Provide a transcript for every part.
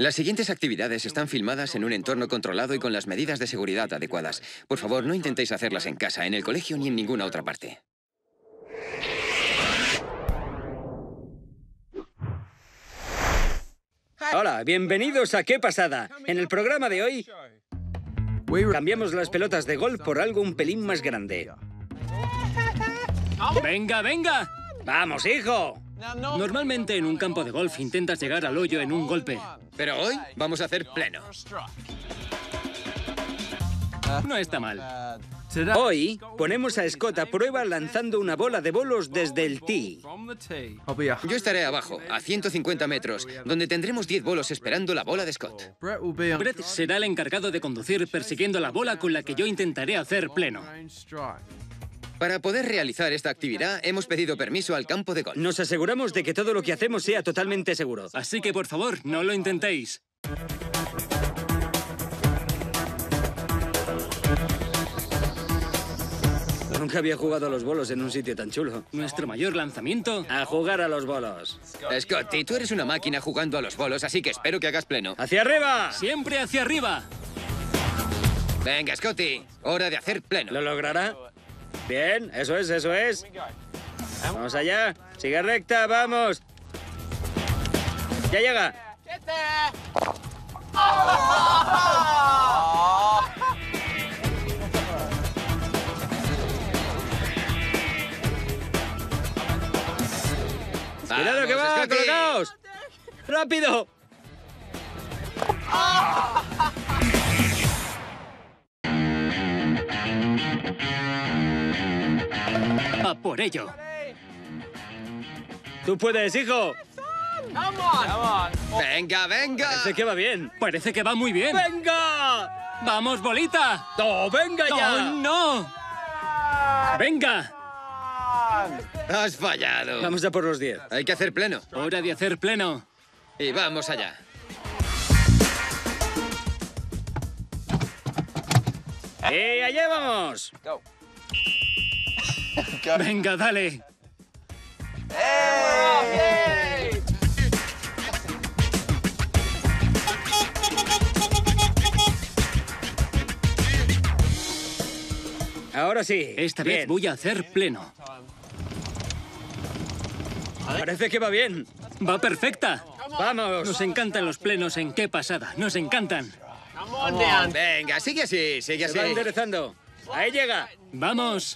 Las siguientes actividades están filmadas en un entorno controlado y con las medidas de seguridad adecuadas. Por favor, no intentéis hacerlas en casa, en el colegio ni en ninguna otra parte. Hola, bienvenidos a ¿Qué pasada? En el programa de hoy cambiamos las pelotas de golf por algo un pelín más grande. ¡Venga, venga! ¡Vamos, hijo! Normalmente en un campo de golf intentas llegar al hoyo en un golpe. Pero hoy vamos a hacer pleno. No está mal. Hoy ponemos a Scott a prueba lanzando una bola de bolos desde el tee. Yo estaré abajo, a 150 metros, donde tendremos 10 bolos esperando la bola de Scott. Brett será el encargado de conducir persiguiendo la bola con la que yo intentaré hacer pleno. Para poder realizar esta actividad, hemos pedido permiso al campo de golf. Nos aseguramos de que todo lo que hacemos sea totalmente seguro. Así que, por favor, no lo intentéis. Nunca había jugado a los bolos en un sitio tan chulo. Nuestro mayor lanzamiento... A jugar a los bolos. Scotty, tú eres una máquina jugando a los bolos, así que espero que hagas pleno. ¡Hacia arriba! ¡Siempre hacia arriba! Venga, Scotty, hora de hacer pleno. ¿Lo logrará? Bien, eso es, eso es. Vamos allá. Sigue recta, vamos. Ya llega. ¡Cuidado que va! Scotty. ¡Colocaos! ¡Rápido! ¡A por ello! ¡Tú puedes, hijo! Venga, venga. Parece que va bien. Parece que va muy bien. ¡Venga! ¡Vamos, bolita! ¡No, venga ya! ¡Oh, no! ¡Venga! Has fallado. Vamos a por los 10. Hay que hacer pleno. Hora de hacer pleno. Y vamos allá. ¡Y allá vamos! Venga, dale. Ahora sí. Esta Bien. vez voy a hacer pleno. Parece que va bien. ¡Va perfecta! ¡Vamos! Nos encantan los plenos en Qué pasada. Nos encantan. Venga, sigue así, sigue Se va así. enderezando. Ahí llega. ¡Vamos!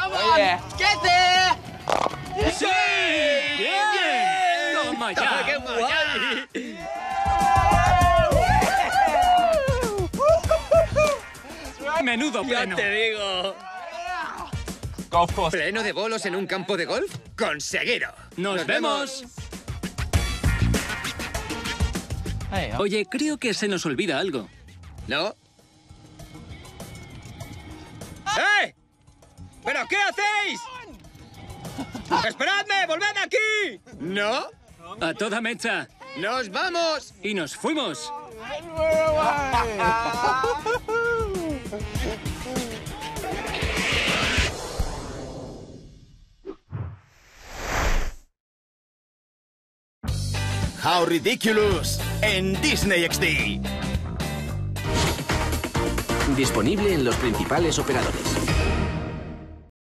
¡Sí! ¡Bien! ¡Toma ya! ¡Qué guay! ¡Menudo ¡Ya pleno! te digo! ¿Pleno de bolos en un campo de golf? ¡Conseguido! ¡Nos vemos! Oye, creo que se nos olvida algo. ¿No? ¡Eh! ¿Pero qué hacéis? ¡Esperadme! ¡Volved aquí! ¿No? A toda mecha. ¡Nos vamos! Y nos fuimos. How Ridiculous en Disney XD. Disponible en los principales operadores.